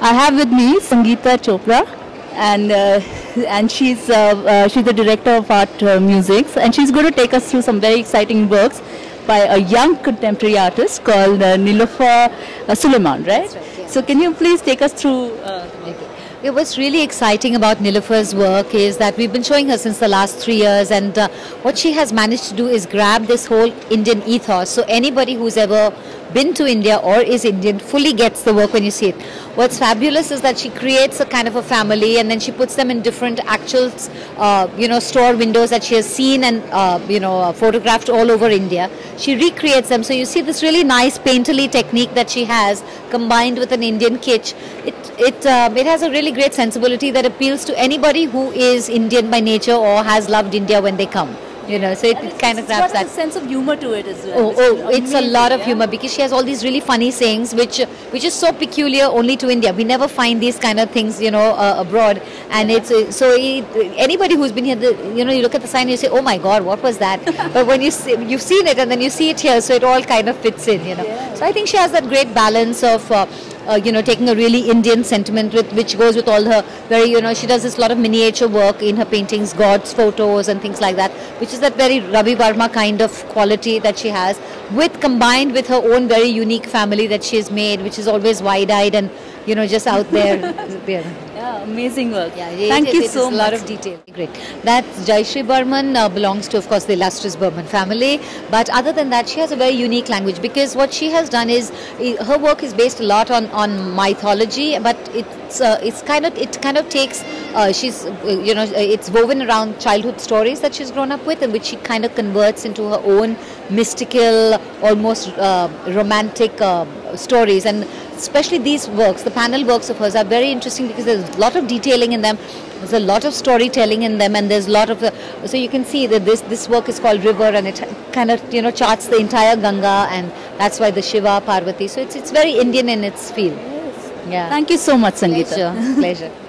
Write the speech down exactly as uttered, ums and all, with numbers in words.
I have with me Sangeeta Chopra, and uh, and she's uh, uh, she's the director of Art uh, Musings, and she's going to take us through some very exciting works by a young contemporary artist called uh, Nilofer uh, Suleiman, right? That's right, yeah. So can you please take us through? Uh, Yeah, what's really exciting about Nilofer's work is that we've been showing her since the last three years, and uh, what she has managed to do is grab this whole Indian ethos. So anybody who's ever been to India or is Indian fully gets the work when you see it. What's fabulous is that she creates a kind of a family, and then she puts them in different actual, uh, you know, store windows that she has seen and uh, you know uh, photographed all over India. She recreates them, so you see this really nice painterly technique that she has combined with an Indian kitsch. It it um, it has a really great sensibility that appeals to anybody who is Indian by nature or has loved India when they come. You know, so it, it kind of grabs that. It's got a sense of humor to it as well. Oh, oh, it's a lot of yeah? humor because she has all these really funny sayings, which which is so peculiar only to India. We never find these kind of things, you know, uh, abroad. And it's uh, so it, anybody who's been here, the, you know, you look at the sign and you say, "Oh my God, what was that?" But when you see, you've seen it and then you see it here, so it all kind of fits in, you know. Yeah. So I think she has that great balance of. Uh, Uh, you know, taking a really Indian sentiment with which goes with all her very, you know, she does this lot of miniature work in her paintings, gods, photos and things like that, which is that very Ravi Varma kind of quality that she has, with combined with her own very unique family that she has made, which is always wide-eyed and, you know, just out there. Yeah, amazing work. Yeah, it, Thank it, you it so is much. A lot of detail. Great. That Jayashree Burman uh, belongs to, of course, the illustrious Burman family. But other than that, she has a very unique language because what she has done is uh, her work is based a lot on on mythology, but it's uh, it's kind of it kind of takes uh, she's uh, you know it's woven around childhood stories that she's grown up with, and which she kind of converts into her own mystical, almost uh, romantic uh, stories. And especially these works, the panel works of hers are very interesting because there's a lot of detailing in them, there's a lot of storytelling in them, and there's a lot of uh, so you can see that this this work is called River, and it kind of, you know, charts the entire Ganga, and that's why the Shiva, Parvati, so it's it's very Indian in its feel. Yes. Yeah. Thank you so much, Sangeeta. Pleasure. Pleasure.